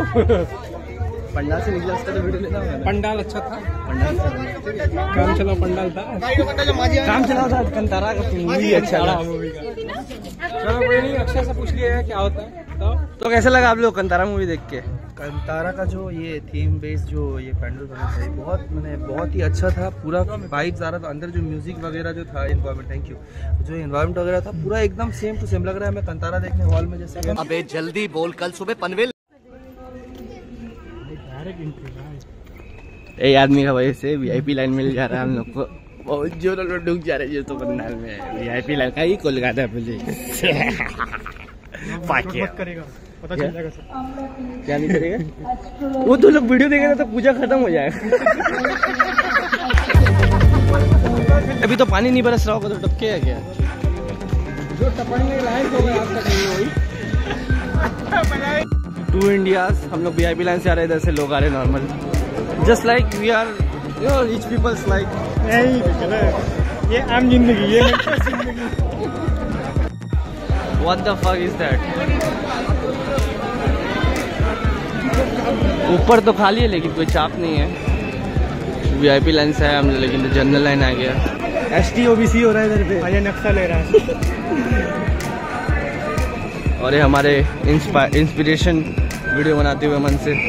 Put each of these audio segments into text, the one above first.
पंडाल से निकला उसका तो वीडियो लेना होगा। पंडाल अच्छा था, पंडाल काम चला पंडाल था, काम चला था। कंतारा का मूवी अच्छा था। चलो कोई नहीं, अक्षय से पूछ लिया है क्या होता है। तो कैसा लगा आप लोग कंतारा मूवी देख के? कंतारा का जो ये थीम बेस्ड जो ये पैंडल बना था बहुत ही अच्छा था। पूरा वाइब्स आ रहा था अंदर, जो म्यूजिक वगैरह जो था, एनवायरनमेंट, थैंक यू, जो एनवायरनमेंट वगैरह था पूरा एकदम सेम टू सेम लग रहा है। मैं कंतारा देखने हॉल में जैसे अबे जल्दी बोल, कल सुबह पनवेल। एक आदमी का वजह से वीआईपी लाइन मिल जा रहा है हम लोग को। बहुत जोर में डूब जा रहे हैं तो पंडाल में। वीआईपी लाइन का ही कोलकाता पुलिस करेगा, पता चल जाएगा सब। क्या नहीं करेगा वो तो लोग वीडियो देखेंगे तो पूजा खत्म हो जाएगा। अभी तो पानी नहीं बरस रहा होगा तो टपके है क्या? जो टपकने लायक हो गया आपका कहीं वही। टू इंडियाज, हम लोग वीआईपी लाइन से आ रहे हैं, इधर से लोग आ रहे हैं normal, just like we are rich peoples like. नहीं, ये आम जिंदगी, ये जिंदगी। What the fuck is that? ऊपर तो खाली है लेकिन कोई चाप नहीं है। वीआईपी लाइन से है हम लोग, लेकिन तो जनरल लाइन आ गया। ST OBC हो रहा है इधर पे, ये नक्शा ले रहा है। और ये हमारे इंस्पिरेशन वीडियो बनाते हुए मन से।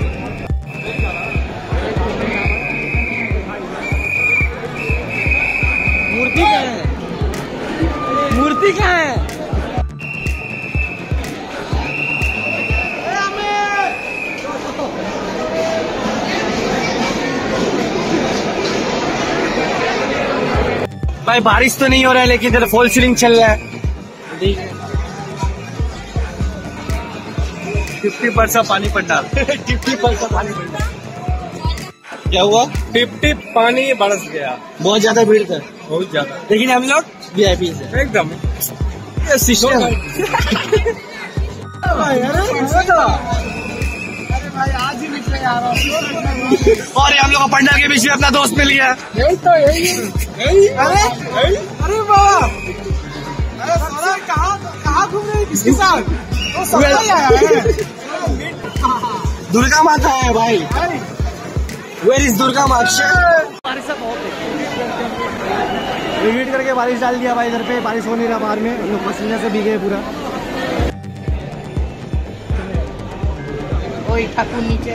मूर्ति कहाँ है? मूर्ति कहाँ है? भाई बारिश तो नहीं हो रहा है लेकिन इधर फॉल सीलिंग चल रहा है। 50% पानी पंडाल। 50% पानी पंडाल। क्या हुआ? 50 पानी बरस गया। बहुत ज्यादा भीड़ था, बहुत ज्यादा, लेकिन हम लोग वीआईपी से एकदम सिस्टम। और हम लोग को पंडाल के बीच में अपना दोस्त मिल गया। यही तो यही। अरे वाह, अरे कहाँ घूम रहे हैं, किसके साथ? दुर्गा माता है भाई। वेयर इज दुर्गा माता? बारिश रिपीट करके बारिश डाल दिया भाई। इधर पे बारिश हो नहीं रहा, बाहर में हम लोग पसीने से भीगे पूरा। ओए ठाकुर नीचे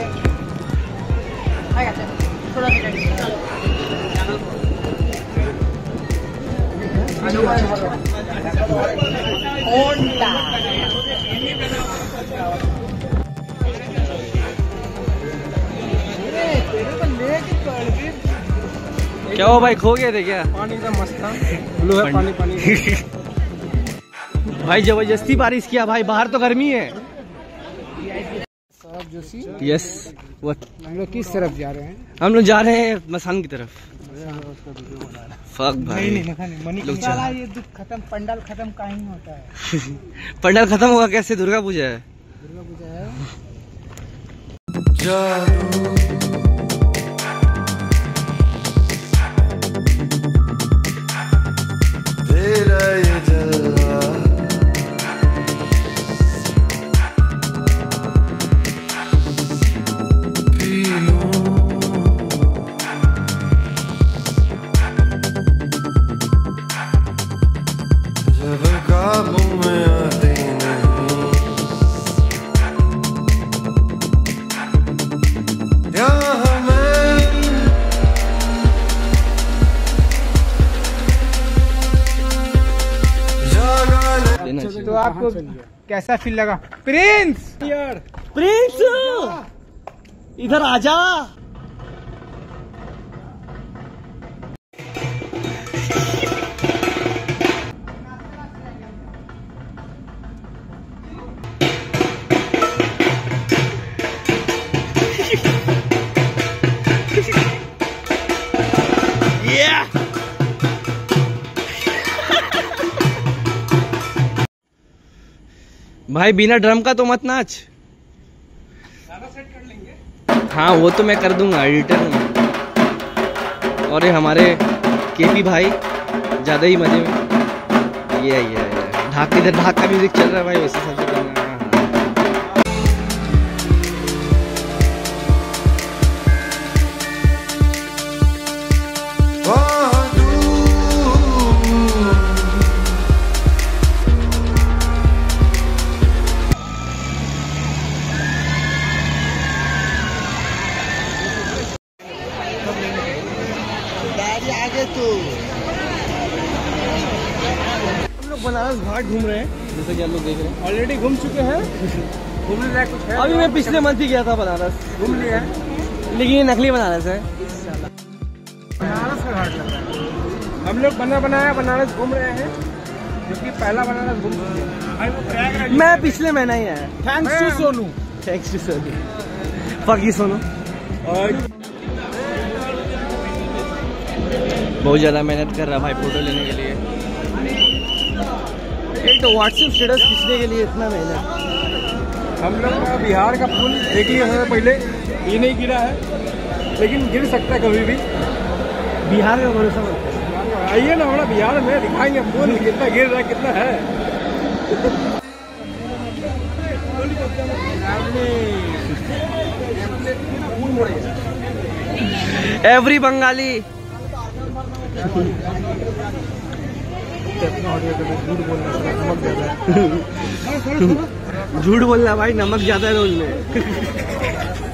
थोड़ा क्या हो भाई, खो गए थे क्या? पानी एकदम मस्त था, ब्लू है पानी पानी। भाई जबरदस्ती बारिश किया भाई, बाहर तो गर्मी है। यस, वो हम लोग किस तरफ जा रहे हैं? हम लोग जा रहे हैं मसान की तरफ। फक भाई, लोग चला, ये दुख खत्म, पंडाल खत्म कहीं होता है। पंडाल खत्म होगा कैसे? दुर्गा पूजा है। दुर्गा पूजा है। तो आपको कैसा फील लगा? प्रिंस यार, प्रिंस इधर आजा। भाई बिना ड्रम का तो मत नाच। हाँ वो तो मैं कर दूंगा, एडिटर हूँ। और ये हमारे केपी भाई ज्यादा ही मजे में। ये ढाक, इधर ढाक का म्यूजिक चल रहा है भाई, वैसे सब हम लोग बनारस घाट घूम रहे हैं, जैसे कि आप लोग देख रहे हैं। ऑलरेडी घूम चुके हैं। घूमने लायक कुछ है? अभी मैं पिछले मंथ ही गया था बनारस, घूम लिया है। लेकिन ये नकली बनारस है। बनारस का घाट लग रहा है। हम लोग बनाया बनारस घूम रहे हैं, क्योंकि पहला बनारस घूम चुके हैं। मैं पिछले महीना ही आया। Thanks to Sonu. Thanks to Sonu. Fuck you Sonu. और बहुत ज़्यादा मेहनत कर रहा भाई फोटो लेने के लिए। एक तो व्हाट्सएप स्टेटस खींचने के लिए इतना मेहनत। हम लोग का बिहार का फूल देख लिया है पहले, ये नहीं गिरा है, लेकिन गिर सकता है कभी भी। बिहार का भरोसा मत। आइए ना हमारा बिहार में, दिखाएंगे फूल कितना गिर रहा है, कितना है। एवरी बंगाली। झूठ बोलना भाई, नमक ज्यादा है रोल में।